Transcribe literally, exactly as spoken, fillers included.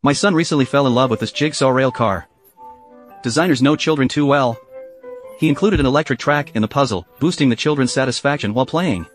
My son recently fell in love with this jigsaw rail car. Designers know children too well. He included an electric track in the puzzle, boosting the children's satisfaction while playing.